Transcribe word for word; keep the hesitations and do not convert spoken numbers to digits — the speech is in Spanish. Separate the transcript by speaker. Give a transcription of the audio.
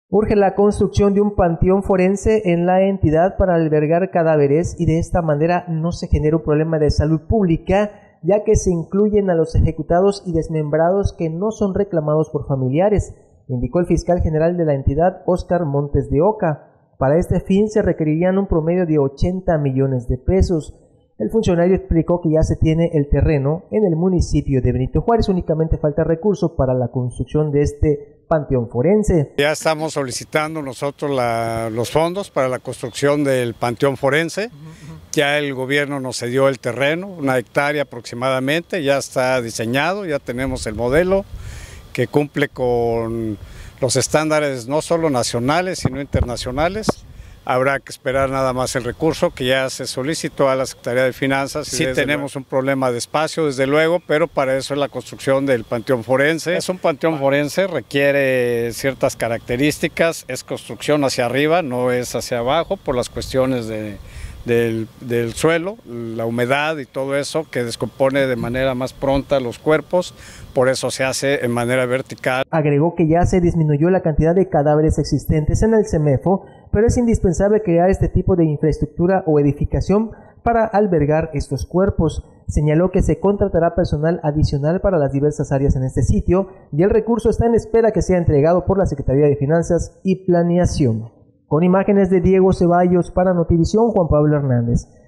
Speaker 1: Urge la construcción de un panteón forense en la entidad para albergar cadáveres y de esta manera no se genera un problema de salud pública, ya que se incluyen a los ejecutados y desmembrados que no son reclamados por familiares, indicó el fiscal general de la entidad, Óscar Montes de Oca. Para este fin se requerirían un promedio de ochenta millones de pesos. El funcionario explicó que ya se tiene el terreno en el municipio de Benito Juárez, únicamente falta recursos para la construcción de este panteón forense.
Speaker 2: Ya estamos solicitando nosotros la, los fondos para la construcción del panteón forense. Ya el gobierno nos cedió el terreno, una hectárea aproximadamente, ya está diseñado, ya tenemos el modelo que cumple con los estándares no solo nacionales sino internacionales. Habrá que esperar nada más el recurso que ya se solicitó a la Secretaría de Finanzas. Sí tenemos un problema de espacio, desde luego, pero para eso es la construcción del panteón forense. Es un panteón forense, requiere ciertas características, es construcción hacia arriba, no es hacia abajo, por las cuestiones de, del, del suelo, la humedad y todo eso que descompone de manera más pronta los cuerpos, por eso se hace en manera vertical.
Speaker 1: Agregó que ya se disminuyó la cantidad de cadáveres existentes en el CEMEFO, pero es indispensable crear este tipo de infraestructura o edificación para albergar estos cuerpos. Señaló que se contratará personal adicional para las diversas áreas en este sitio y el recurso está en espera que sea entregado por la Secretaría de Finanzas y Planeación. Con imágenes de Diego Ceballos para Notivisión, Juan Pablo Hernández.